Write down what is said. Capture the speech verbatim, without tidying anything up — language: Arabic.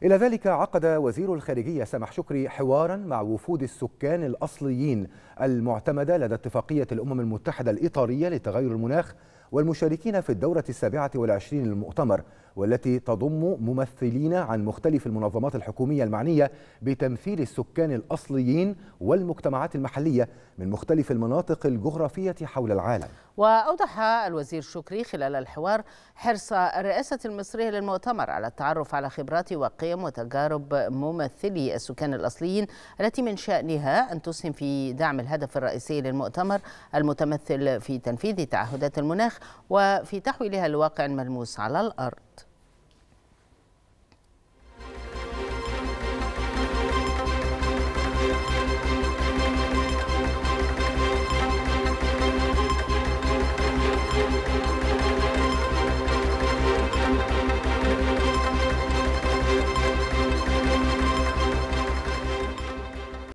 إلى ذلك عقد وزير الخارجية سامح شكري حوارا مع وفود السكان الأصليين المعتمدة لدى اتفاقية الأمم المتحدة الإطارية لتغير المناخ والمشاركين في الدورة السابعة والعشرين للمؤتمر، والتي تضم ممثلين عن مختلف المنظمات الحكومية المعنية بتمثيل السكان الأصليين والمجتمعات المحلية من مختلف المناطق الجغرافية حول العالم. وأوضح الوزير شكري خلال الحوار حرص الرئاسة المصرية للمؤتمر على التعرف على خبرات وقيم وتجارب ممثلي السكان الأصليين التي من شأنها أن تسهم في دعم الهدف الرئيسي للمؤتمر المتمثل في تنفيذ تعهدات المناخ وفي تحويلها لواقع ملموس على الأرض.